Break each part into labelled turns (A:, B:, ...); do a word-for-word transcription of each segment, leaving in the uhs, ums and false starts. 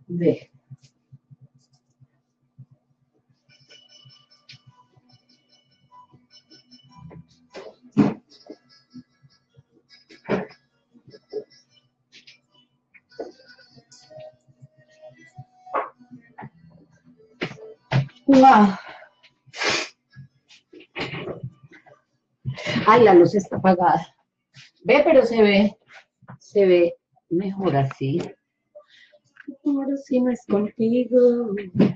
A: Ve. Wow. Ay, la luz está apagada. Ve, pero se ve, se ve mejor así. Ahora sí no es contigo.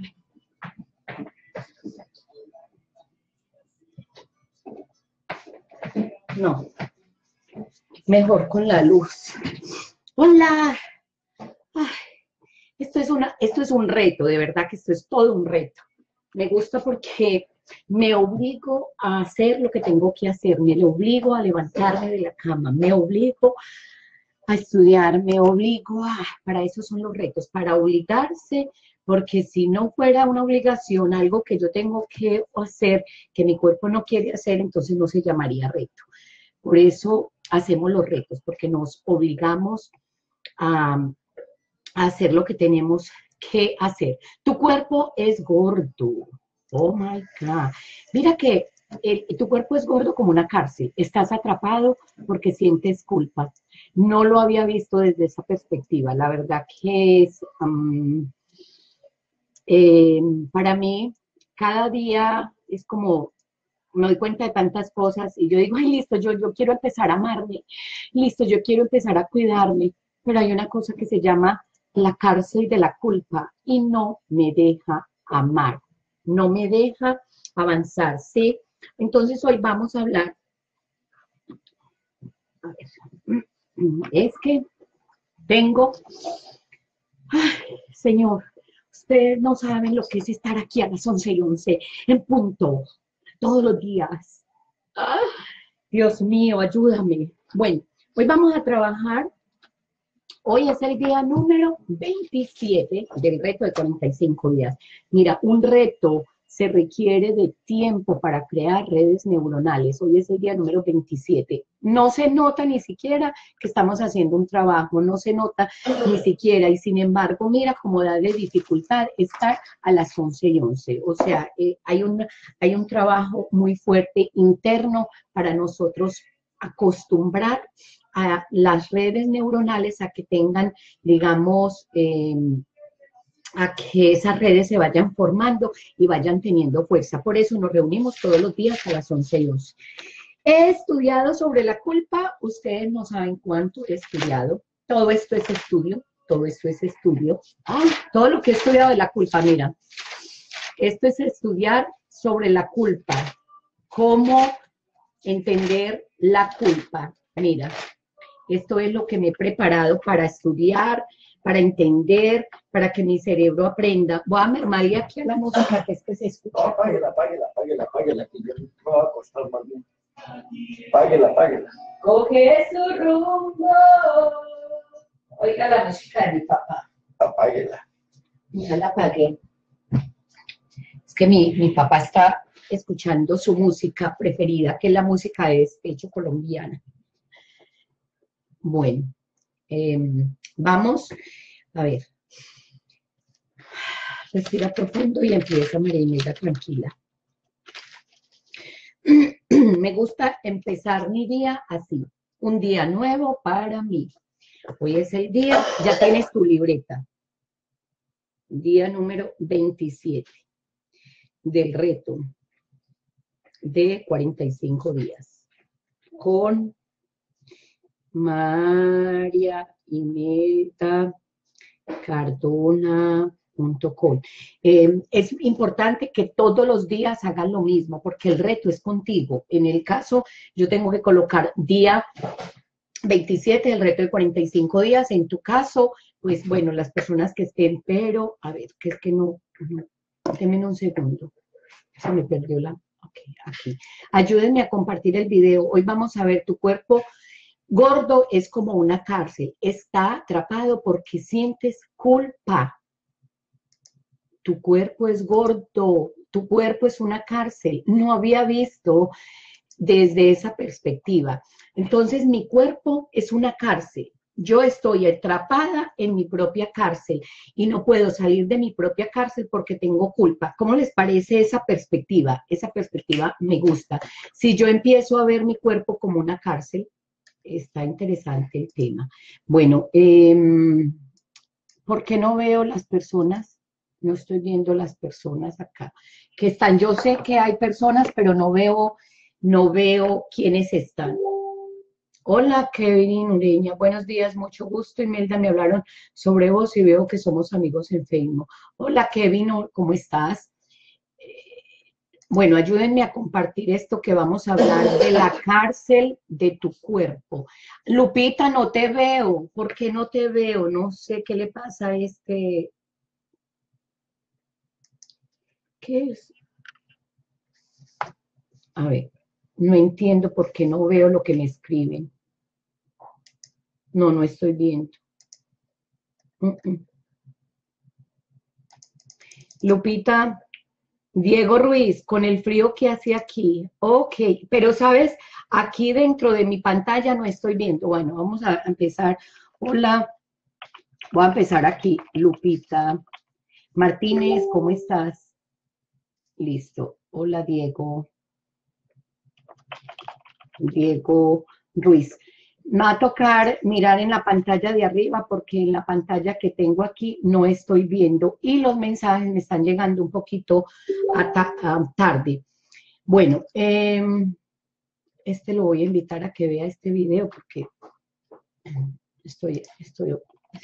A: No, mejor con la luz. Hola. Ay, esto es una, esto es un reto, de verdad que esto es todo un reto. Me gusta porque me obligo a hacer lo que tengo que hacer, me obligo a levantarme de la cama, me obligo a estudiar, me obligo a, para eso son los retos, para obligarse, porque si no fuera una obligación, algo que yo tengo que hacer, que mi cuerpo no quiere hacer, entonces no se llamaría reto. Por eso hacemos los retos, porque nos obligamos a, a hacer lo que tenemos que hacer. Tu cuerpo es gordo. Oh my God. Mira que eh, tu cuerpo es gordo como una cárcel. Estás atrapado porque sientes culpa. No lo había visto desde esa perspectiva. La verdad que es, um, eh, para mí, cada día es como, me doy cuenta de tantas cosas y yo digo, ay, listo, yo, yo quiero empezar a amarme. Listo, yo quiero empezar a cuidarme. Pero hay una cosa que se llama la cárcel de la culpa y no me deja amar. No me deja avanzar, ¿sí? Entonces hoy vamos a hablar, a ver, es que tengo, ay, Señor, ustedes no saben lo que es estar aquí a las once y once, en punto, todos los días. Ay, Dios mío, ayúdame. Bueno, hoy vamos a trabajar, hoy es el día número veintisiete del reto de cuarenta y cinco días. Mira, un reto se requiere de tiempo para crear redes neuronales. Hoy es el día número veintisiete. No se nota ni siquiera que estamos haciendo un trabajo, no se nota ni siquiera, y sin embargo, mira cómo da de dificultad estar a las once y once. O sea, eh, hay, un, hay un trabajo muy fuerte interno para nosotros acostumbrar a las redes neuronales a que tengan, digamos, eh, a que esas redes se vayan formando y vayan teniendo fuerza. Por eso nos reunimos todos los días a las once y once. He estudiado sobre la culpa, ustedes no saben cuánto he estudiado, todo esto es estudio, todo esto es estudio. Ay, todo lo que he estudiado de la culpa, mira, esto es estudiar sobre la culpa, cómo entender la culpa, mira, esto es lo que me he preparado para estudiar, para entender, para que mi cerebro aprenda. Voy a mermarle aquí a la música, que es que se escucha.
B: No, apáguela, apáguela, apáguela, apáguela, que yo me voy a acostar más bien. Apáguela, apáguela.
A: Coge su rumbo. Oiga la música de mi papá.
B: Apáguela.
A: Ya la apagué. Es que mi, mi papá está escuchando su música preferida, que es la música de despecho colombiana. Bueno, eh, vamos a ver. Respira profundo y empieza, María Inés, tranquila. Me gusta empezar mi día así. Un día nuevo para mí. Hoy es el día, ya tienes tu libreta. Día número veintisiete del reto de cuarenta y cinco días. Con María Ineta Cardona punto com. Eh, es importante que todos los días hagan lo mismo, porque el reto es contigo. En el caso, yo tengo que colocar día veintisiete, el reto de cuarenta y cinco días. En tu caso, pues bueno, las personas que estén, pero, a ver, que es que no, no denme un segundo. Se me perdió la, ok, aquí. Ayúdenme a compartir el video. Hoy vamos a ver tu cuerpo. Gordo es como una cárcel, está atrapado porque sientes culpa. Tu cuerpo es gordo, tu cuerpo es una cárcel. No había visto desde esa perspectiva. Entonces, mi cuerpo es una cárcel. Yo estoy atrapada en mi propia cárcel y no puedo salir de mi propia cárcel porque tengo culpa. ¿Cómo les parece esa perspectiva? Esa perspectiva me gusta. Si yo empiezo a ver mi cuerpo como una cárcel, está interesante el tema. Bueno, eh, ¿por qué no veo las personas? No estoy viendo las personas acá que están. Yo sé que hay personas, pero no veo, no veo quiénes están. Hola, Kevin Ureña, buenos días, mucho gusto. Imelda, me hablaron sobre vos y veo que somos amigos en Facebook. Hola, Kevin, ¿cómo estás? Bueno, ayúdenme a compartir esto que vamos a hablar de la cárcel de tu cuerpo. Lupita, no te veo. ¿Por qué no te veo? No sé qué le pasa a este. ¿Qué es? A ver, no entiendo por qué no veo lo que me escriben. No, no estoy viendo. Uh -uh. Lupita, Diego Ruiz, con el frío que hace aquí. Ok, pero sabes, aquí dentro de mi pantalla no estoy viendo. Bueno, vamos a empezar. Hola, voy a empezar aquí. Lupita Martínez, ¿cómo estás? Listo. Hola, Diego. Diego Ruiz. Me va a tocar mirar en la pantalla de arriba porque en la pantalla que tengo aquí no estoy viendo y los mensajes me están llegando un poquito a ta a tarde. Bueno, eh, este lo voy a invitar a que vea este video porque estoy, estoy...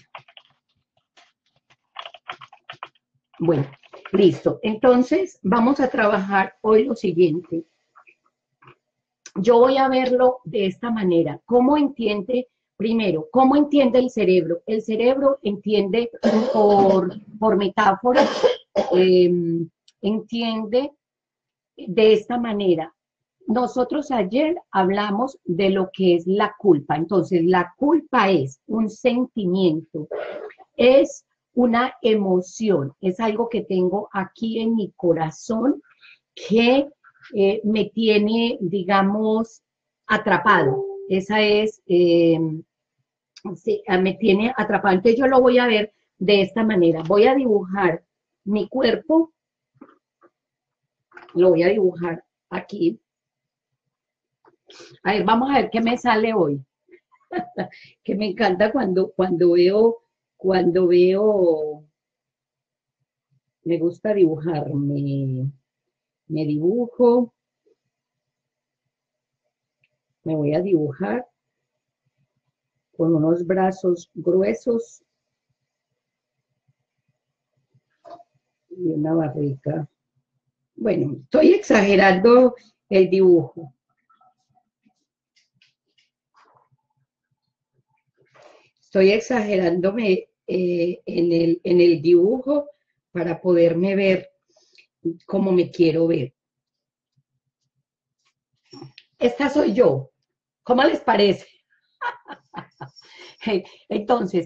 A: Bueno, listo. Entonces, vamos a trabajar hoy lo siguiente. Yo voy a verlo de esta manera. ¿Cómo entiende, primero, cómo entiende el cerebro? El cerebro entiende por, por metáfora, eh, entiende de esta manera. Nosotros ayer hablamos de lo que es la culpa. Entonces, la culpa es un sentimiento, es una emoción, es algo que tengo aquí en mi corazón que eh, me tiene, digamos, atrapado. Esa es, eh, sí, me tiene atrapado. Entonces yo lo voy a ver de esta manera. Voy a dibujar mi cuerpo, lo voy a dibujar aquí. A ver, vamos a ver qué me sale hoy. Que me encanta cuando, cuando veo, cuando veo, me gusta dibujar, me, me dibujo, me voy a dibujar con unos brazos gruesos y una barriga. Bueno, estoy exagerando el dibujo. Estoy exagerándome eh, en, el, en el dibujo para poderme ver como me quiero ver. Esta soy yo. ¿Cómo les parece? Entonces,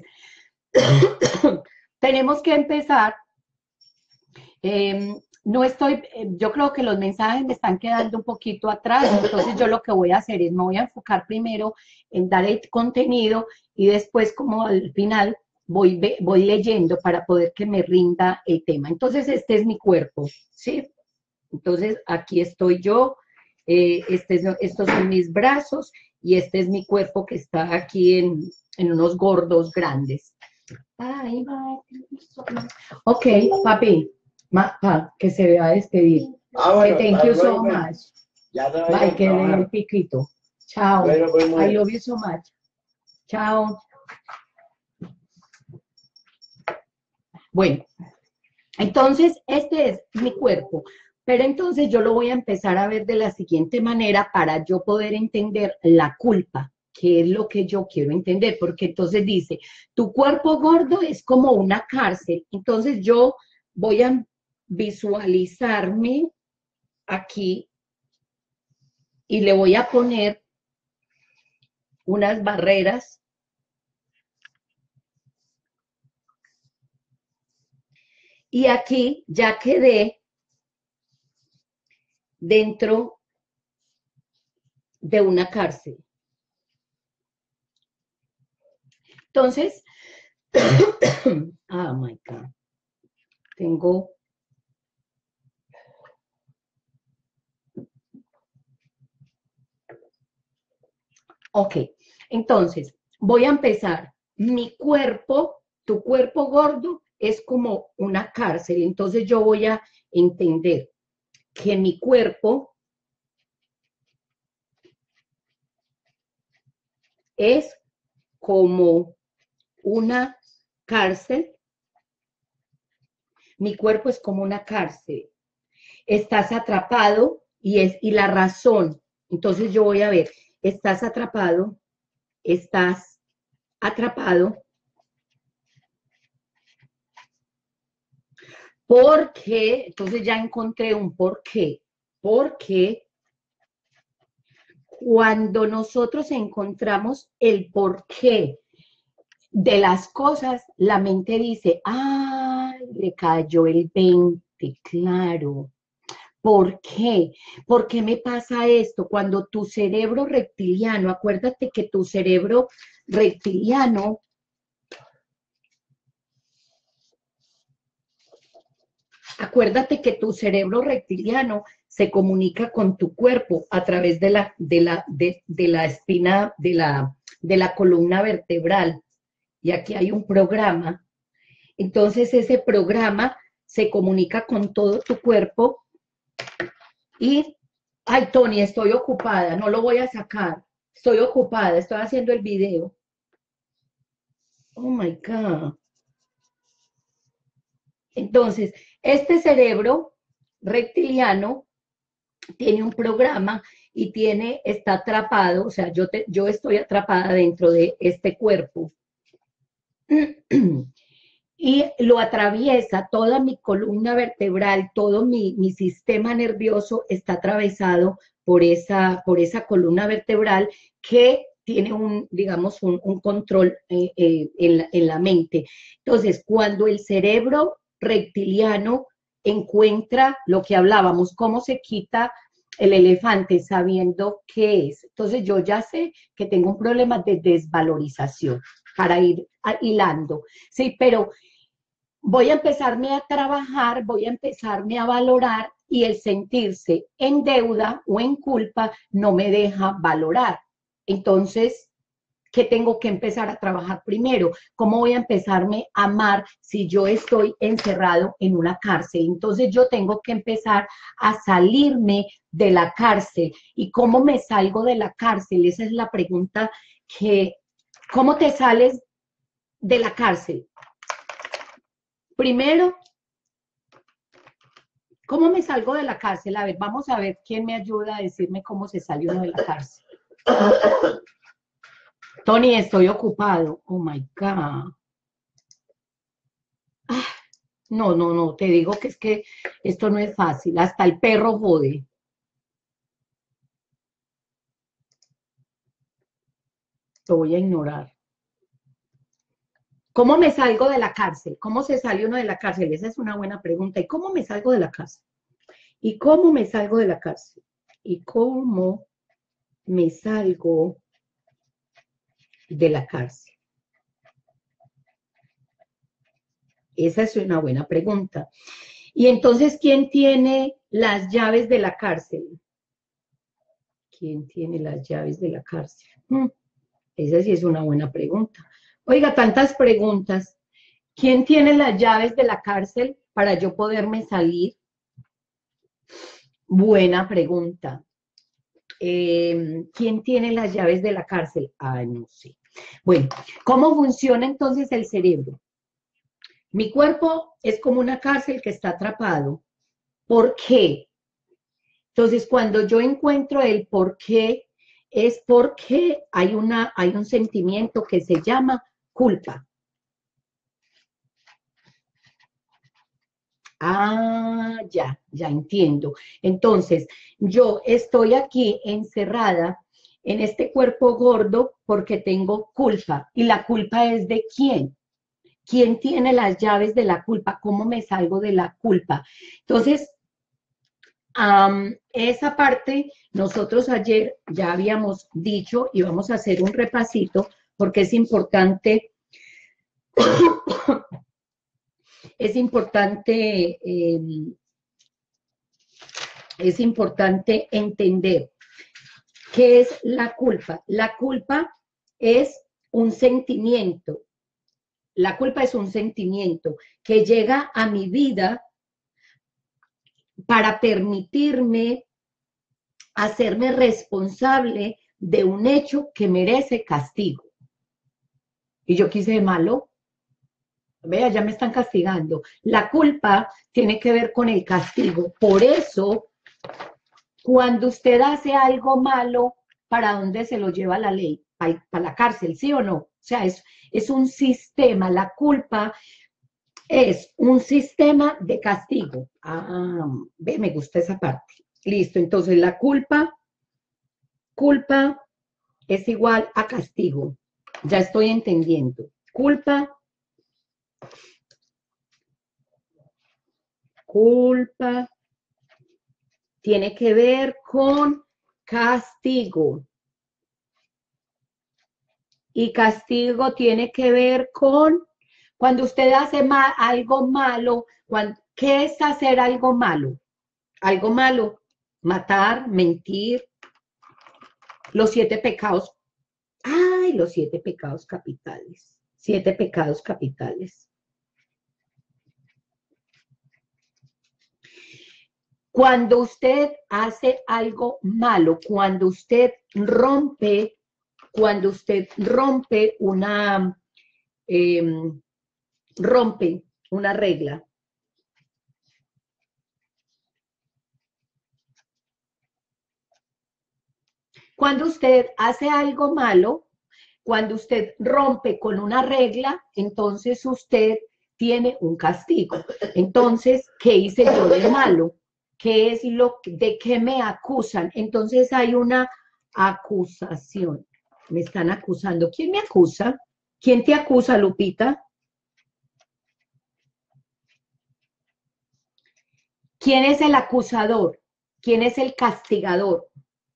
A: tenemos que empezar. Eh, no estoy, yo creo que los mensajes me están quedando un poquito atrás, entonces yo lo que voy a hacer es, me voy a enfocar primero en dar el contenido y después como al final voy, voy leyendo para poder que me rinda el tema. Entonces este es mi cuerpo, ¿sí? Entonces aquí estoy yo, eh, este es, estos son mis brazos y este es mi cuerpo que está aquí en, en unos gordos grandes. Bye, bye. Ok, papi. Ma, pa, que se vea despedir.
B: Ah, bueno,
A: que thank you so much.
B: Ya te
A: Bye, que le el piquito. Chao.
B: Bueno, pues,
A: I love you so much. Chao. Bueno, entonces este es mi cuerpo. Pero entonces yo lo voy a empezar a ver de la siguiente manera para yo poder entender la culpa, que es lo que yo quiero entender, porque entonces dice, tu cuerpo gordo es como una cárcel. Entonces yo voy a visualizarme aquí y le voy a poner unas barreras y aquí ya quedé dentro de una cárcel. Entonces, oh my God, tengo... Ok, entonces, voy a empezar. Mi cuerpo, tu cuerpo gordo, es como una cárcel. Entonces, yo voy a entender que mi cuerpo es como una cárcel. Mi cuerpo es como una cárcel. Estás atrapado y, es, y la razón. Entonces, yo voy a ver, estás atrapado, estás atrapado. ¿Por qué? Entonces ya encontré un por qué. Porque cuando nosotros encontramos el por qué de las cosas, la mente dice, ¡ay! Le cayó el veinte, claro. ¿Por qué? ¿Por qué me pasa esto? Cuando tu cerebro reptiliano, acuérdate que tu cerebro reptiliano Acuérdate que tu cerebro reptiliano se comunica con tu cuerpo a través de la, de la, de, de la espina, de la, de la columna vertebral. Y aquí hay un programa. Entonces ese programa se comunica con todo tu cuerpo y, ay, Tony, estoy ocupada, no lo voy a sacar. Estoy ocupada, estoy haciendo el video. Oh, my God. Entonces, este cerebro reptiliano tiene un programa y tiene, está atrapado, o sea, yo, te, yo estoy atrapada dentro de este cuerpo. Y lo atraviesa toda mi columna vertebral, todo mi, mi sistema nervioso está atravesado por esa, por esa columna vertebral que tiene un, digamos, un, un control eh, eh, en, la, en la mente. Entonces, cuando el cerebro reptiliano encuentra lo que hablábamos, cómo se quita el elefante sabiendo qué es. Entonces, yo ya sé que tengo un problema de desvalorización para ir hilando, sí, pero voy a empezarme a trabajar, voy a empezarme a valorar y el sentirse en deuda o en culpa no me deja valorar. Entonces, ¿qué tengo que empezar a trabajar primero? ¿Cómo voy a empezarme a amar si yo estoy encerrado en una cárcel? Entonces yo tengo que empezar a salirme de la cárcel. ¿Y cómo me salgo de la cárcel? Esa es la pregunta que, ¿cómo te sales de la cárcel? Primero, ¿cómo me salgo de la cárcel? A ver, vamos a ver quién me ayuda a decirme cómo se salió de la cárcel. Tony, estoy ocupado. Oh, my God. Ah, no, no, no, te digo que es que esto no es fácil. Hasta el perro jode. Lo voy a ignorar. ¿Cómo me salgo de la cárcel? ¿Cómo se sale uno de la cárcel? Esa es una buena pregunta. ¿Y cómo me salgo de la cárcel? ¿Y cómo me salgo de la cárcel? ¿Y cómo me salgo de la cárcel? Esa es una buena pregunta. Y entonces, ¿quién tiene las llaves de la cárcel? ¿Quién tiene las llaves de la cárcel? Hmm, esa sí es una buena pregunta. Oiga, tantas preguntas. ¿Quién tiene las llaves de la cárcel para yo poderme salir? Buena pregunta. Eh, ¿Quién tiene las llaves de la cárcel? Ay, no sé. Bueno, ¿cómo funciona entonces el cerebro? Mi cuerpo es como una cárcel que está atrapado. ¿Por qué? Entonces, cuando yo encuentro el por qué, es porque hay, una, hay un sentimiento que se llama culpa. Ah, ya, ya entiendo. Entonces, yo estoy aquí encerrada en este cuerpo gordo porque tengo culpa. ¿Y la culpa es de quién? ¿Quién tiene las llaves de la culpa? ¿Cómo me salgo de la culpa? Entonces, um, esa parte nosotros ayer ya habíamos dicho y vamos a hacer un repasito porque es importante Es importante, eh, es importante entender qué es la culpa. La culpa es un sentimiento. La culpa es un sentimiento que llega a mi vida para permitirme hacerme responsable de un hecho que merece castigo. Y yo quise de malo. Vea, ya me están castigando. La culpa tiene que ver con el castigo. Por eso, cuando usted hace algo malo, ¿para dónde se lo lleva la ley? ¿Para, para la cárcel, sí o no? O sea, es, es un sistema. La culpa es un sistema de castigo. Ah, ve, me gusta esa parte. Listo, entonces la culpa, culpa es igual a castigo. Ya estoy entendiendo. Culpa, culpa, tiene que ver con castigo. Y castigo tiene que ver con cuando usted hace mal, algo malo. Cuando, ¿qué es hacer algo malo? Algo malo, matar, mentir, los siete pecados. Ay, los siete pecados capitales. Siete pecados capitales. Cuando usted hace algo malo, cuando usted rompe, cuando usted rompe una, eh, rompe una regla. Cuando usted hace algo malo, cuando usted rompe con una regla, entonces usted tiene un castigo. Entonces, ¿qué hice yo de malo? ¿Qué es lo de qué me acusan? Entonces hay una acusación. Me están acusando. ¿Quién me acusa? ¿Quién te acusa, Lupita? ¿Quién es el acusador? ¿Quién es el castigador?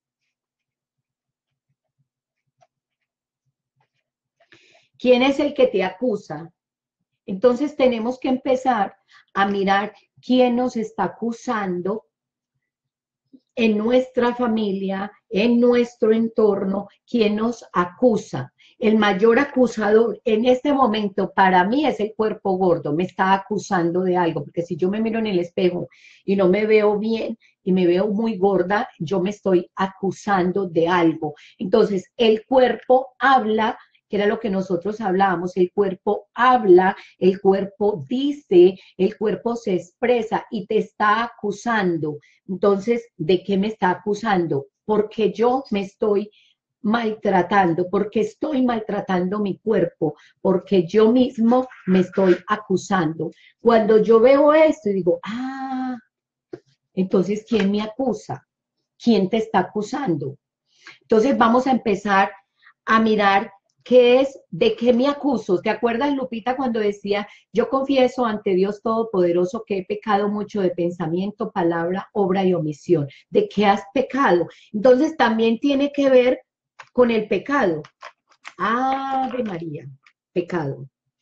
A: ¿Quién es el que te acusa? Entonces tenemos que empezar a mirar quién nos está acusando en nuestra familia, en nuestro entorno, quién nos acusa. El mayor acusador en este momento para mí es el cuerpo gordo, me está acusando de algo, porque si yo me miro en el espejo y no me veo bien y me veo muy gorda, yo me estoy acusando de algo. Entonces el cuerpo habla, que era lo que nosotros hablábamos, el cuerpo habla, el cuerpo dice, el cuerpo se expresa y te está acusando. Entonces, ¿de qué me está acusando? Porque yo me estoy maltratando, porque estoy maltratando mi cuerpo, porque yo mismo me estoy acusando. Cuando yo veo esto y digo, ah, entonces, ¿quién me acusa? ¿Quién te está acusando? Entonces, vamos a empezar a mirar qué es, de qué me acuso. ¿Te acuerdas, Lupita, cuando decía, yo confieso ante Dios Todopoderoso que he pecado mucho de pensamiento, palabra, obra y omisión? ¿De qué has pecado? Entonces, también tiene que ver con el pecado. Ave María, pecado.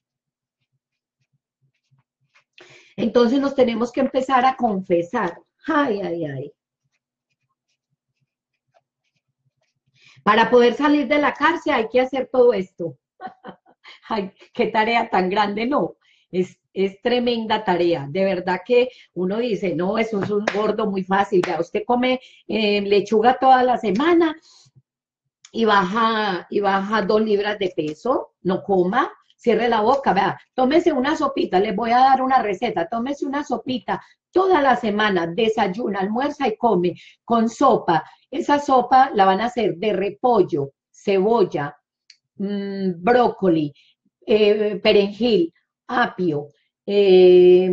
A: Entonces, nos tenemos que empezar a confesar. Ay, ay, ay. Para poder salir de la cárcel hay que hacer todo esto. Ay, qué tarea tan grande, no. Es, es tremenda tarea. De verdad que uno dice, no, eso es un gordo muy fácil. Ya usted come eh, lechuga toda la semana y baja, y baja dos libras de peso. No coma, cierre la boca, vea, tómese una sopita, les voy a dar una receta. Tómese una sopita toda la semana, desayuna, almuerza y come con sopa. Esa sopa la van a hacer de repollo, cebolla, mmm, brócoli, eh, perejil, apio, eh,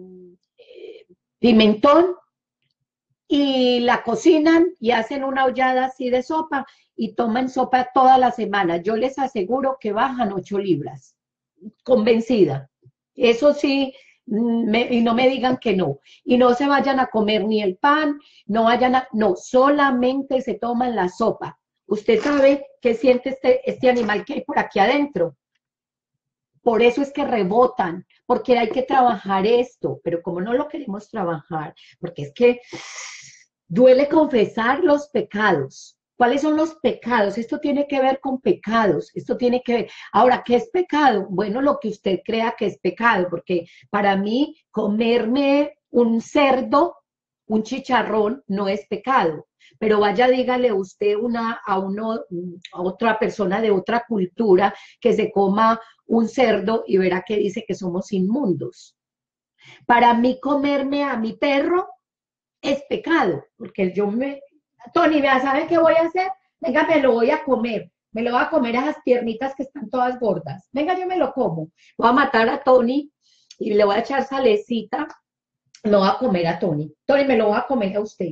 A: pimentón, y la cocinan y hacen una ollada así de sopa y toman sopa toda la semana. Yo les aseguro que bajan ocho libras, convencida. Eso sí, me, y no me digan que no. Y no se vayan a comer ni el pan, no vayan a, no, solamente se toman la sopa. Usted sabe qué siente este, este animal que hay por aquí adentro. por eso es que rebotan, porque hay que trabajar esto, pero como no lo queremos trabajar, porque es que duele confesar los pecados. ¿Cuáles son los pecados? Esto tiene que ver con pecados, esto tiene que ver. Ahora, ¿qué es pecado? Bueno, lo que usted crea que es pecado, porque para mí comerme un cerdo, un chicharrón, no es pecado. Pero vaya, dígale usted una, a, uno, a otra persona de otra cultura que se coma un cerdo y verá que dice que somos inmundos. Para mí comerme a mi perro es pecado, porque yo me... Tony, vea, ¿sabe qué voy a hacer? Venga, me lo voy a comer. Me lo voy a comer a esas piernitas que están todas gordas. Venga, yo me lo como. Voy a matar a Tony y le voy a echar salecita. Lo voy a comer a Tony. Tony, me lo voy a comer a usted.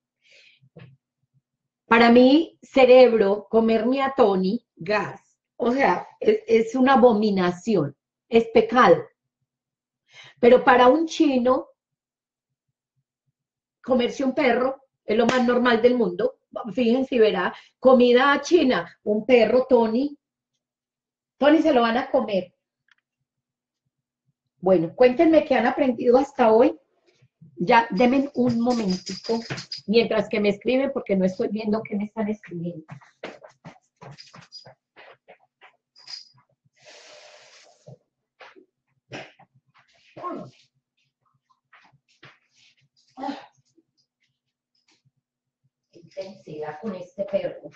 A: Para mí, cerebro, comerme a Tony, gas. O sea, es, es una abominación. Es pecado. Pero para un chino, comerse un perro es lo más normal del mundo. Fíjense y verá, comida china, un perro, Tony. Tony se lo van a comer. Bueno, cuéntenme qué han aprendido hasta hoy. Ya, denme un momentito, mientras que me escriben, porque no estoy viendo qué me están escribiendo. Qué intensidad con este perro.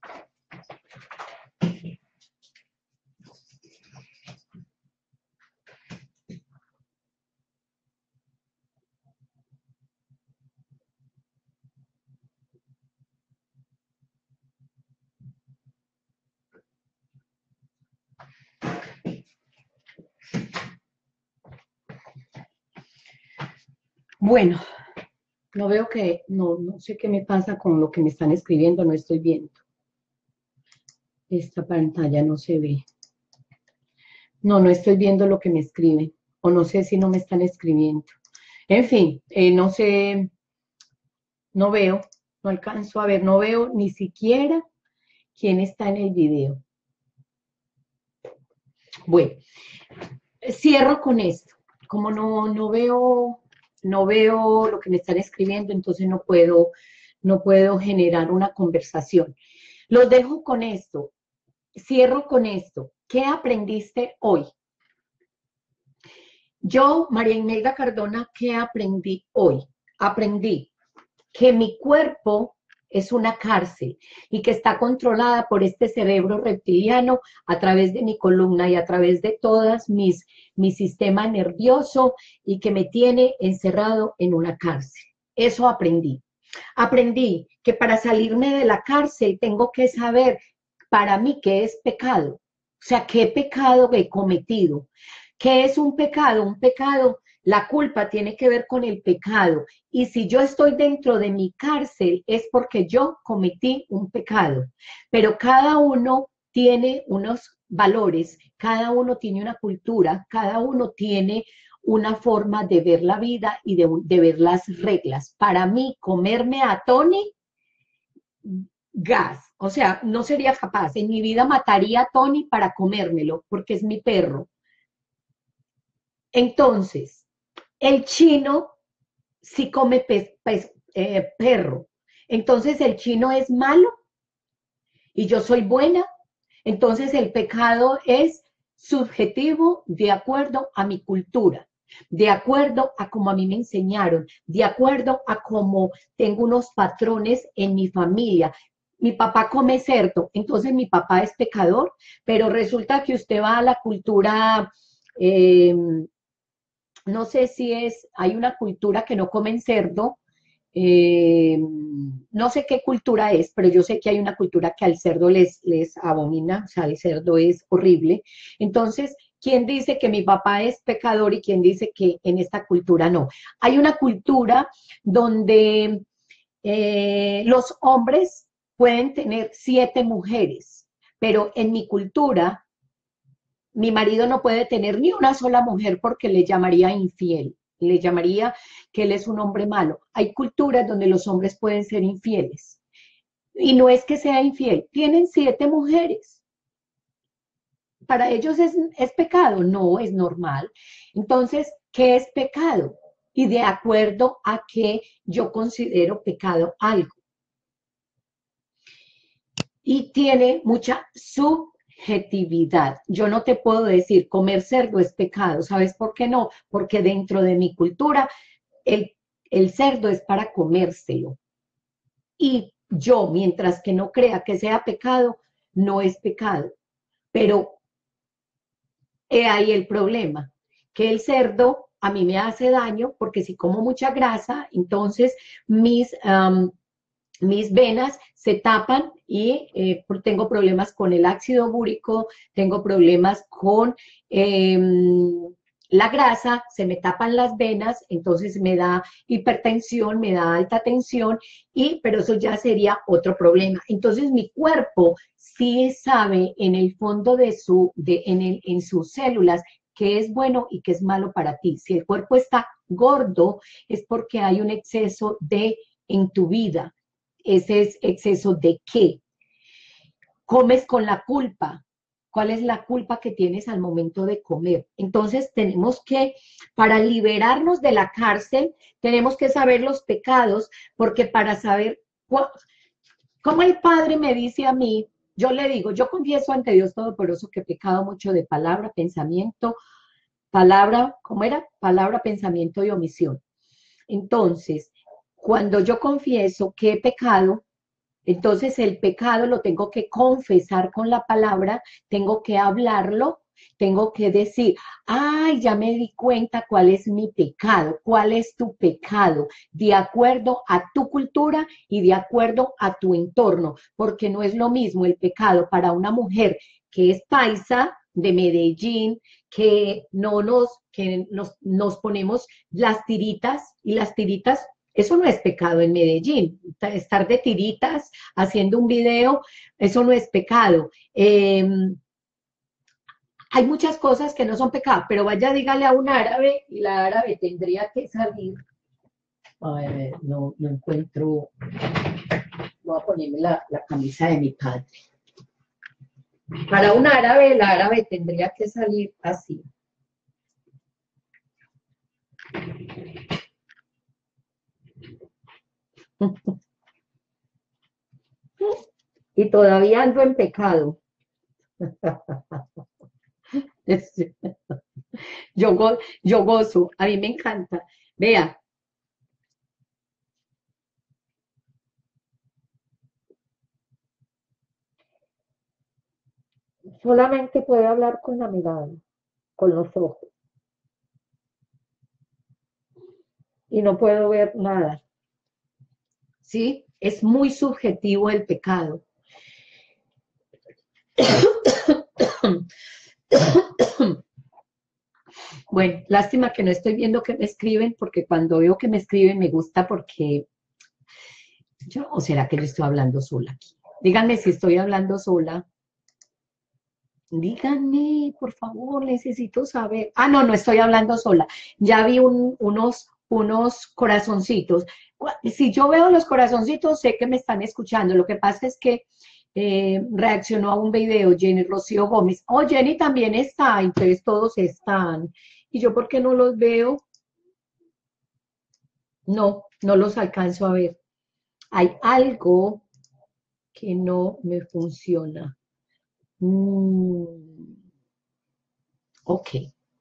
A: Bueno, no veo que, no, no sé qué me pasa con lo que me están escribiendo, no estoy viendo. Esta pantalla no se ve. No, no estoy viendo lo que me escriben, o no sé si no me están escribiendo. En fin, eh, no sé, no veo, no alcanzo a ver, no veo ni siquiera quién está en el video. Bueno, cierro con esto. Como no, no veo, no veo lo que me están escribiendo, entonces no puedo, no puedo generar una conversación. Los dejo con esto. Cierro con esto. ¿Qué aprendiste hoy? Yo, María Imelda Cardona, ¿qué aprendí hoy? Aprendí que mi cuerpo es una cárcel y que está controlada por este cerebro reptiliano a través de mi columna y a través de todas mis, mi sistema nervioso y que me tiene encerrado en una cárcel. Eso aprendí. Aprendí que para salirme de la cárcel tengo que saber para mí qué es pecado. O sea, qué pecado he cometido. ¿Qué es un pecado? Un pecado, la culpa tiene que ver con el pecado. Y si yo estoy dentro de mi cárcel es porque yo cometí un pecado. Pero cada uno tiene unos valores, cada uno tiene una cultura, cada uno tiene una forma de ver la vida y de, de ver las reglas. Para mí, comerme a Tony, gas. O sea, no sería capaz. En mi vida mataría a Tony para comérmelo, porque es mi perro. Entonces, el chino sí come pez, pez, eh, perro. Entonces, el chino es malo y yo soy buena. Entonces, el pecado es subjetivo de acuerdo a mi cultura, de acuerdo a cómo a mí me enseñaron, de acuerdo a cómo tengo unos patrones en mi familia. Mi papá come cerdo, entonces mi papá es pecador, pero resulta que usted va a la cultura... Eh, no sé si es, hay una cultura que no comen cerdo, eh, no sé qué cultura es, pero yo sé que hay una cultura que al cerdo les, les abomina, o sea, el cerdo es horrible. Entonces, ¿quién dice que mi papá es pecador y quién dice que en esta cultura no? Hay una cultura donde eh, los hombres pueden tener siete mujeres, pero en mi cultura mi marido no puede tener ni una sola mujer porque le llamaría infiel, le llamaría que él es un hombre malo. Hay culturas donde los hombres pueden ser infieles. Y no es que sea infiel, tienen siete mujeres. para ellos es, es pecado, no, es normal. Entonces, ¿qué es pecado? Y de acuerdo a qué yo considero pecado algo. Y tiene mucha subjetividad. Yo no te puedo decir, comer cerdo es pecado. ¿Sabes por qué no? Porque dentro de mi cultura, el, el cerdo es para comérselo. Y yo, mientras que no crea que sea pecado, no es pecado. Pero he ahí el problema, que el cerdo a mí me hace daño porque si como mucha grasa, entonces mis, um, mis venas se tapan y eh, tengo problemas con el ácido úrico, tengo problemas con eh, la grasa, se me tapan las venas, entonces me da hipertensión, me da alta tensión, y, pero eso ya sería otro problema. Entonces mi cuerpo sí sabe en el fondo de, su, de en, el, en sus células qué es bueno y qué es malo para ti. Si el cuerpo está gordo, es porque hay un exceso de en tu vida. Ese es exceso de qué. Comes con la culpa. ¿Cuál es la culpa que tienes al momento de comer? Entonces tenemos que, para liberarnos de la cárcel, tenemos que saber los pecados, porque para saber, como el Padre me dice a mí, yo le digo, yo confieso ante Dios Todopoderoso que he pecado mucho de palabra, pensamiento, palabra, ¿cómo era? Palabra, pensamiento y omisión. Entonces, cuando yo confieso que he pecado, entonces el pecado lo tengo que confesar con la palabra, tengo que hablarlo, tengo que decir, ay, ya me di cuenta cuál es mi pecado, cuál es tu pecado, de acuerdo a tu cultura y de acuerdo a tu entorno, porque no es lo mismo el pecado para una mujer que es paisa de Medellín, que no nos, que nos, nos ponemos las tiritas, y las tiritas, eso no es pecado en Medellín, estar de tiritas haciendo un video, eso no es pecado. Eh, hay muchas cosas que no son pecado, pero vaya, dígale a un árabe, y la árabe tendría que salir. A ver, no, no encuentro, voy a ponerme la, la camisa de mi padre. Para un árabe, el árabe tendría que salir así. Y todavía ando en pecado. Yo, go, yo gozo, a mí me encanta. Vea. Solamente puede hablar con la mirada, con los ojos. Y no puedo ver nada. ¿Sí? Es muy subjetivo el pecado. Bueno, lástima que no estoy viendo que me escriben, porque cuando veo que me escriben me gusta porque yo, o será que yo estoy hablando sola aquí. Díganme si estoy hablando sola. Díganme, por favor, necesito saber. Ah, no, no estoy hablando sola. Ya vi un, unos, unos corazoncitos. Si yo veo los corazoncitos, sé que me están escuchando. Lo que pasa es que eh, reaccionó a un video Jenny Rocío Gómez. Oh, Jenny también está, entonces todos están. ¿Y yo por qué no los veo? No, no los alcanzo a ver. Hay algo que no me funciona. Mm, ok.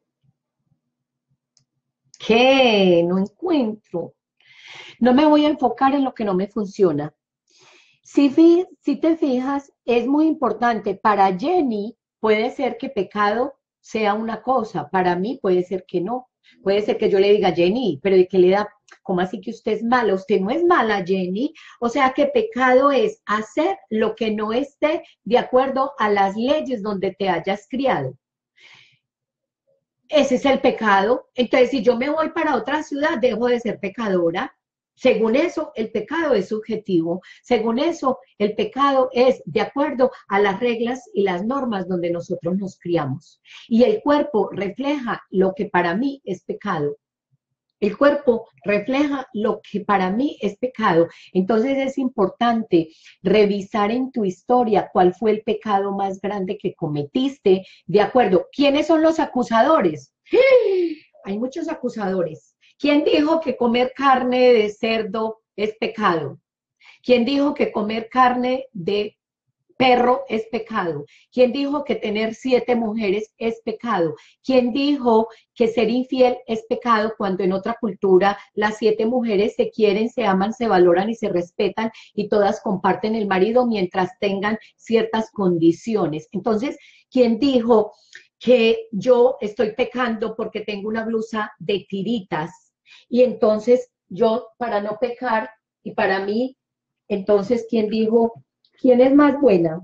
A: ¿Qué? No encuentro. No me voy a enfocar en lo que no me funciona. Si, si te fijas, es muy importante. Para Jenny puede ser que pecado sea una cosa, para mí puede ser que no. Puede ser que yo le diga, Jenny, pero ¿de qué le da? ¿Cómo así que usted es mala? Usted no es mala, Jenny. O sea que pecado es hacer lo que no esté de acuerdo a las leyes donde te hayas criado. Ese es el pecado. Entonces, si yo me voy para otra ciudad, dejo de ser pecadora. Según eso, el pecado es subjetivo. Según eso, el pecado es de acuerdo a las reglas y las normas donde nosotros nos criamos. Y el cuerpo refleja lo que para mí es pecado. El cuerpo refleja lo que para mí es pecado. Entonces es importante revisar en tu historia cuál fue el pecado más grande que cometiste. De acuerdo, ¿quiénes son los acusadores? Hay muchos acusadores. ¿Quién dijo que comer carne de cerdo es pecado? ¿Quién dijo que comer carne de perro es pecado? ¿Quién dijo que tener siete mujeres es pecado? ¿Quién dijo que ser infiel es pecado cuando en otra cultura las siete mujeres se quieren, se aman, se valoran y se respetan y todas comparten el marido mientras tengan ciertas condiciones? Entonces, ¿quién dijo que yo estoy pecando porque tengo una blusa de tiritas? Y entonces yo, para no pecar, y para mí, entonces, ¿quién dijo? ¿Quién es más buena?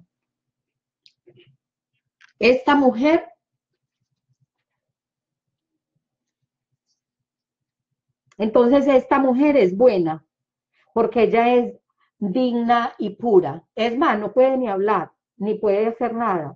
A: ¿Esta mujer? Entonces esta mujer es buena, porque ella es digna y pura. Es más, no puede ni hablar, ni puede hacer nada.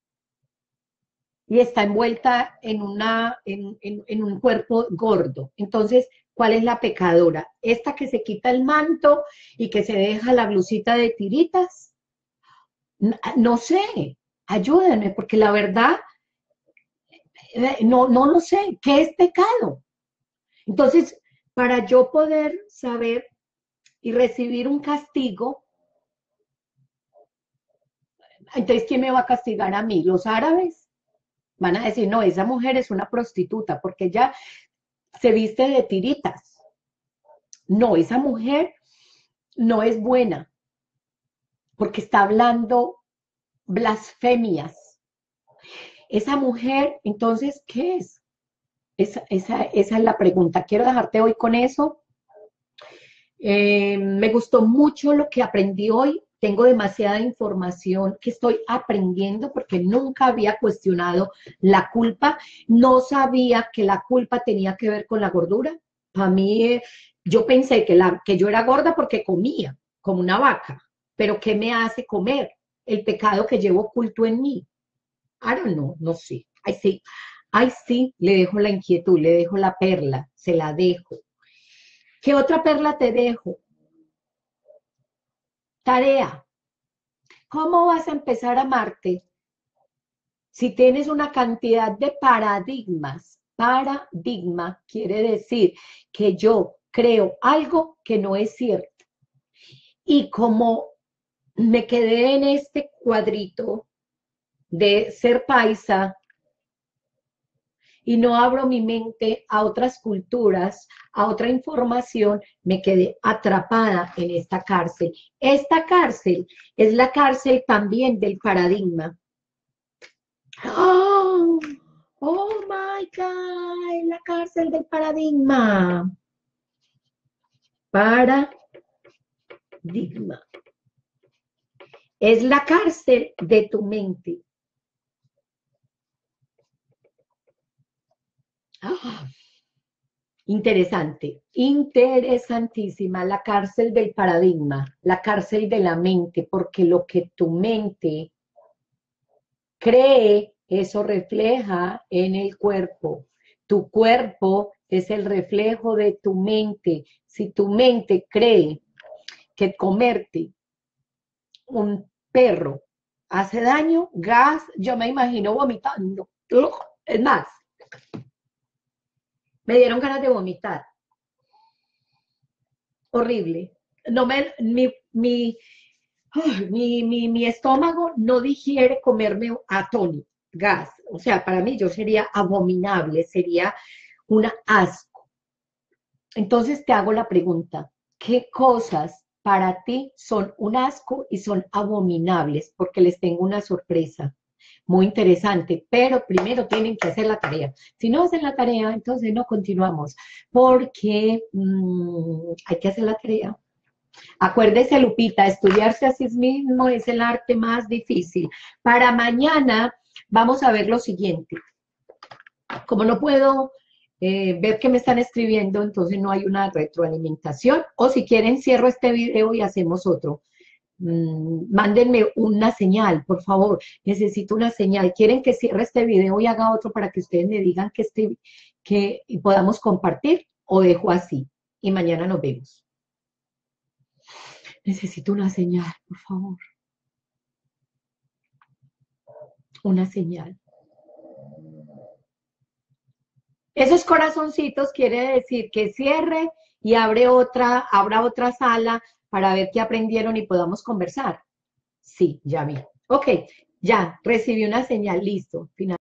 A: Y está envuelta en, una, en, en, en un cuerpo gordo. Entonces, ¿cuál es la pecadora? ¿Esta que se quita el manto y que se deja la blusita de tiritas? No sé, ayúdenme, porque la verdad, no, no lo sé. ¿Qué es pecado? Entonces, para yo poder saber y recibir un castigo, entonces, ¿quién me va a castigar a mí? ¿Los árabes? Van a decir, no, esa mujer es una prostituta porque ella se viste de tiritas. No, esa mujer no es buena porque está hablando blasfemias. Esa mujer, entonces, ¿qué es? Esa, esa, esa es la pregunta. Quiero dejarte hoy con eso. Eh, me gustó mucho lo que aprendí hoy. Tengo demasiada información que estoy aprendiendo porque nunca había cuestionado la culpa. No sabía que la culpa tenía que ver con la gordura. Para mí, eh, yo pensé que, la, que yo era gorda porque comía como una vaca. Pero ¿qué me hace comer? El pecado que llevo oculto en mí. I don't know, no sé. Ay, sí, ay, sí, le dejo la inquietud, le dejo la perla, se la dejo. ¿Qué otra perla te dejo? Tarea. ¿Cómo vas a empezar a amarte si tienes una cantidad de paradigmas? Paradigma quiere decir que yo creo algo que no es cierto. Y como me quedé en este cuadrito de ser paisa y no abro mi mente a otras culturas, a otra información, me quedé atrapada en esta cárcel. Esta cárcel es la cárcel también del paradigma. ¡Oh! ¡Oh, my God! La cárcel del paradigma. Paradigma. Es la cárcel de tu mente. Ah, interesante, interesantísima, la cárcel del paradigma, la cárcel de la mente, porque lo que tu mente cree, eso refleja en el cuerpo. Tu cuerpo es el reflejo de tu mente. Si tu mente cree que comerte un perro hace daño, gas, yo me imagino vomitando. Es más, me dieron ganas de vomitar. Horrible. No me, mi, mi, mi, mi, mi estómago no digiere comerme a Tony, gas. O sea, para mí yo sería abominable, sería un asco. Entonces te hago la pregunta, ¿qué cosas para ti son un asco y son abominables? Porque les tengo una sorpresa muy interesante, pero primero tienen que hacer la tarea. Si no hacen la tarea, entonces no continuamos, porque mmm, hay que hacer la tarea. Acuérdese, Lupita, estudiarse a sí mismo es el arte más difícil. Para mañana vamos a ver lo siguiente. Como no puedo eh, ver que me están escribiendo, entonces no hay una retroalimentación. O si quieren, cierro este video y hacemos otro. Mm, mándenme una señal, por favor. Necesito una señal. ¿Quieren que cierre este video y haga otro para que ustedes me digan que, este, que podamos compartir? o dejo así y mañana nos vemos. Necesito una señal, por favor. Una señal. Esos corazoncitos quiere decir que cierre y abre otra, abra otra sala para ver qué aprendieron y podamos conversar. Sí, ya vi. Ok, ya, recibí una señal, listo. Final.